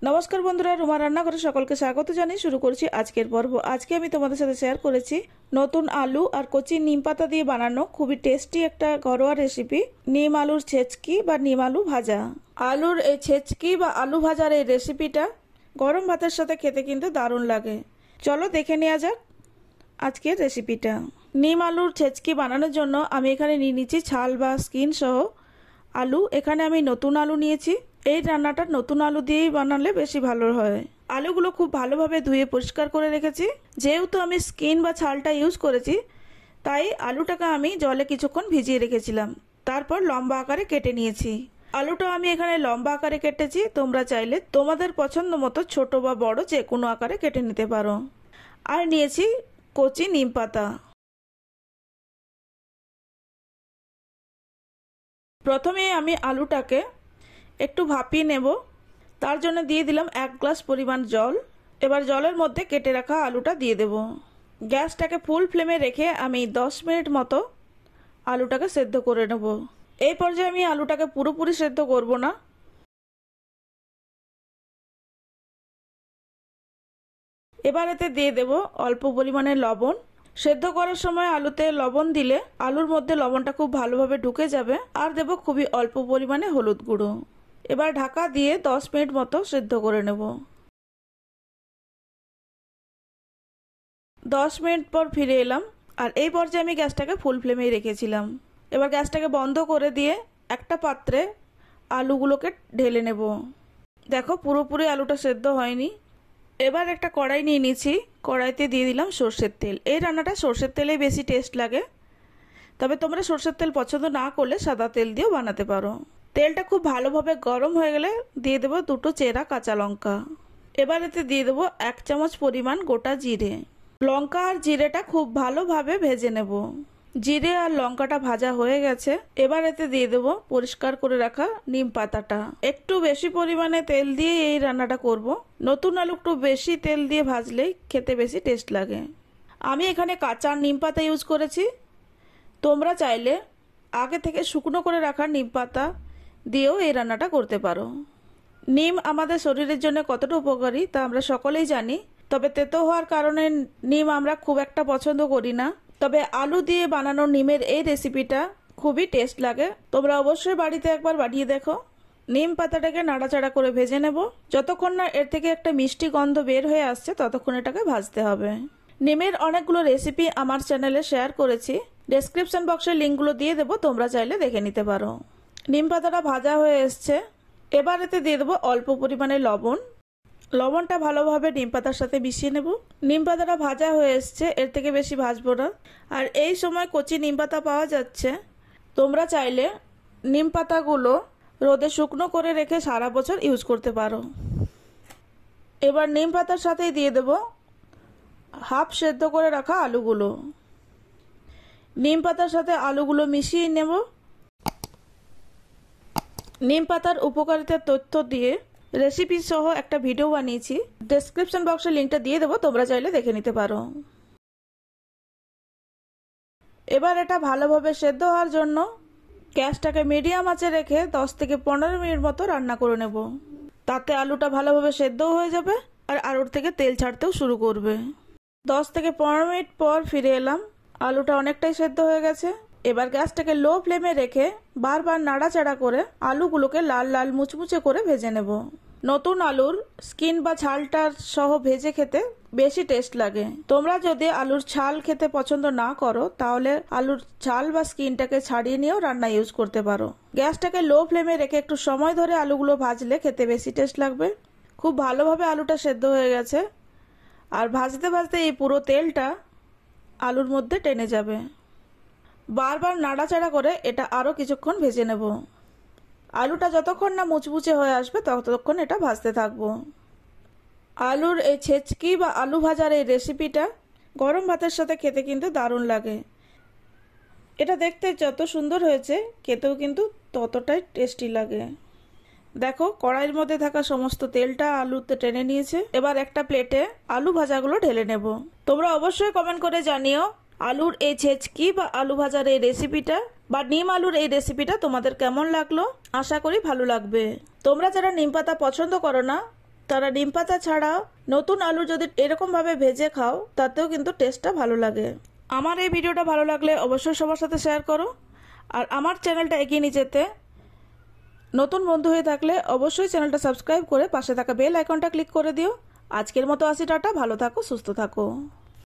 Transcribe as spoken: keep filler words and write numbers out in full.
নমস্কার বন্ধুরা, রুমা রান্নাঘরে সকলকে স্বাগত জানিয়ে শুরু করছি আজকের পর্ব। আজকে আমি তোমাদের সাথে শেয়ার করেছি নতুন আলু আর কচি নিম পাতা দিয়ে বানানো খুবই টেস্টি একটা ঘরোয়া রেসিপি, নিম আলুর ছেচকি বা নিম আলু ভাজা। আলুর এই ছেচকি বা আলু ভাজার এই রেসিপিটা গরম ভাতের সাথে খেতে কিন্তু দারুণ লাগে। চলো দেখে নেওয়া যাক আজকের রেসিপিটা। নিম আলুর ছেচকি বানানোর জন্য আমি এখানে নিয়ে নিচ্ছি ছাল বা স্কিন সহ আলু। এখানে আমি নতুন আলু নিয়েছি। এই রান্নাটা নতুন আলু দিয়েই বানালে বেশি ভালো হয়। আলুগুলো খুব ভালোভাবে ধুয়ে পরিষ্কার করে রেখেছি। যেহেতু আমি স্কিন বা ছালটা ইউজ করেছি, তাই আলুটাকে আমি জলে কিছুক্ষণ ভিজিয়ে রেখেছিলাম, তারপর লম্বা আকারে কেটে নিয়েছি। আলুটা আমি এখানে লম্বা আকারে কেটেছি, তোমরা চাইলে তোমাদের পছন্দ মতো ছোট বা বড় যে কোনো আকারে কেটে নিতে পারো। আর নিয়েছি কচি নিম পাতা। প্রথমে আমি আলুটাকে একটু ভাপিয়ে নেব। তার জন্য দিয়ে দিলাম এক গ্লাস পরিমাণ জল। এবার জলের মধ্যে কেটে রাখা আলুটা দিয়ে দেব। গ্যাসটাকে ফুল ফ্লেমে রেখে আমি দশ মিনিট মতো আলুটাকে সেদ্ধ করে নেব। এই পর্যায়ে আমি আলুটাকে পুরোপুরি সেদ্ধ করব না। এবার এতে দিয়ে দেব অল্প পরিমাণে লবণ। সেদ্ধ করার সময় আলুতে লবণ দিলে আলুর মধ্যে লবণটা খুব ভালোভাবে ঢুকে যাবে। আর দেব খুবই অল্প পরিমাণে হলুদ গুঁড়ো। এবার ঢাকা দিয়ে দশ মিনিট মতো সেদ্ধ করে নেব। দশ মিনিট পর ফিরে এলাম। আর এই পর্যায়ে আমি গ্যাসটাকে ফুল ফ্লেমেই রেখেছিলাম। এবার গ্যাসটাকে বন্ধ করে দিয়ে একটা পাত্রে আলুগুলোকে ঢেলে নেব। দেখো পুরোপুরি আলুটা সেদ্ধ হয়নি। এবার একটা কড়াই নিয়ে নিয়েছি। কড়াইতে দিয়ে দিলাম সর্ষের তেল। এই রান্নাটা সর্ষের তেলেই বেশি টেস্ট লাগে, তবে তোমরা সর্ষের তেল পছন্দ না করলে সাদা তেল দিয়েও বানাতে পারো। তেলটা খুব ভালোভাবে গরম হয়ে গেলে দিয়ে দেবো দুটো চেরা কাঁচা লঙ্কা। এবার এতে দিয়ে দেবো এক চামচ পরিমাণ গোটা জিরে। লঙ্কা আর জিরেটা খুব ভালোভাবে ভেজে নেব। জিরে আর লঙ্কাটা ভাজা হয়ে গেছে। এবার এতে দিয়ে দেবো পরিষ্কার করে রাখা নিম পাতাটা। একটু বেশি পরিমাণে তেল দিয়ে এই রান্নাটা করব। নতুন আলু একটু বেশি তেল দিয়ে ভাজলেই খেতে বেশি টেস্ট লাগে। আমি এখানে কাঁচা নিম পাতা ইউজ করেছি। তোমরা চাইলে আগে থেকে শুকনো করে রাখা নিম পাতা দিয়েও এই রান্নাটা করতে পারো। নিম আমাদের শরীরের জন্য কতটা উপকারী তা আমরা সকলেই জানি, তবে তেতো হওয়ার কারণে নিম আমরা খুব একটা পছন্দ করি না। তবে আলু দিয়ে বানানো নিমের এই রেসিপিটা খুবই টেস্ট লাগে। তোমরা অবশ্যই বাড়িতে একবার বানিয়ে দেখো। নিম পাতাটাকে নাড়াচাড়া করে ভেজে নেব। যতক্ষণ না এর থেকে একটা মিষ্টি গন্ধ বের হয়ে আসছে ততক্ষণ এটাকে ভাজতে হবে। নিমের অনেকগুলো রেসিপি আমার চ্যানেলে শেয়ার করেছি, ডেসক্রিপশন বক্সে লিঙ্কগুলো দিয়ে দেবো, তোমরা চাইলে দেখে নিতে পারো। নিম পাতাটা ভাজা হয়ে এসছে। এবার এতে দিয়ে দেবো অল্প পরিমাণে লবণ। লবণটা ভালোভাবে নিম পাতার সাথে মিশিয়ে নেব। নিম পাতাটা ভাজা হয়ে এসছে, এর থেকে বেশি ভাজবো না। আর এই সময় কচি নিম পাতা পাওয়া যাচ্ছে। তোমরা চাইলে নিম পাতাগুলো রোদে শুকনো করে রেখে সারা বছর ইউজ করতে পারো। এবার নিম পাতার সাথেই দিয়ে দেব হাফ সেদ্ধ করে রাখা আলুগুলো। নিম পাতার সাথে আলুগুলো মিশিয়ে নেব। নিম পাতার উপকারিতার তথ্য দিয়ে রেসিপি সহ একটা ভিডিও বানিয়েছি, ডেসক্রিপশন বক্সে লিঙ্কটা দিয়ে দেবো, তোমরা চাইলে দেখে নিতে পারো। এবার এটা ভালোভাবে সেদ্ধ হওয়ার জন্য গ্যাসটাকে মিডিয়াম আঁচে রেখে দশ থেকে পনেরো মিনিট মতো রান্না করে নেব। তাতে আলুটা ভালোভাবে সেদ্ধও হয়ে যাবে আর আলুর থেকে তেল ছাড়তেও শুরু করবে। দশ থেকে পনেরো মিনিট পর ফিরে এলাম। আলুটা অনেকটাই সেদ্ধ হয়ে গেছে। এবার গ্যাসটাকে লো ফ্লেমে রেখে বারবার নাড়াচাড়া করে আলুগুলোকে লাল লাল মুচমুচে করে ভেজে নেব। নতুন আলুর স্কিন বা ছালটা সহ ভেজে খেতে বেশি টেস্ট লাগে। তোমরা যদি আলুর ছাল খেতে পছন্দ না করো তাহলে আলুর ছাল বা স্কিনটাকে ছাড়িয়ে নিয়েও রান্না ইউজ করতে পারো। গ্যাসটাকে লো ফ্লেমে রেখে একটু সময় ধরে আলুগুলো ভাজলে খেতে বেশি টেস্ট লাগবে। খুব ভালোভাবে আলুটা সেদ্ধ হয়ে গেছে। আর ভাজতে ভাজতে এই পুরো তেলটা আলুর মধ্যে টেনে যাবে। বারবার নাড়াচাড়া করে এটা আরও কিছুক্ষণ ভেজে নেব। আলুটা যতক্ষণ না মুচমুচে হয়ে আসবে ততক্ষণ এটা ভাজতে থাকবো। আলুর এই ছেচকি বা আলু ভাজার এই রেসিপিটা গরম ভাতের সাথে খেতে কিন্তু দারুণ লাগে। এটা দেখতে যত সুন্দর হয়েছে খেতেও কিন্তু ততটাই টেস্টি লাগে। দেখো কড়াইয়ের মধ্যে থাকা সমস্ত তেলটা আলুতে টেনে নিয়েছে। এবার একটা প্লেটে আলু ভাজাগুলো ঢেলে নেব। তোমরা অবশ্যই কমেন্ট করে জানিও আলুর এই ছেচকি বা আলু ভাজার এই রেসিপিটা বা নিম আলুর এই রেসিপিটা তোমাদের কেমন লাগলো। আশা করি ভালো লাগবে। তোমরা যারা নিম পাতা পছন্দ করো না তারা নিম পাতা ছাড়াও নতুন আলু যদি এরকমভাবে ভেজে খাও তাতেও কিন্তু টেস্টটা ভালো লাগে। আমার এই ভিডিওটা ভালো লাগলে অবশ্যই সবার সাথে শেয়ার করো। আর আমার চ্যানেলটা এগিয়ে নিয়ে যেতে নতুন বন্ধু হয়ে থাকলে অবশ্যই চ্যানেলটা সাবস্ক্রাইব করে পাশে থাকা বেল আইকনটা ক্লিক করে দিও। আজকের মতো আসি, টাটা, ভালো থাকো, সুস্থ থাকো।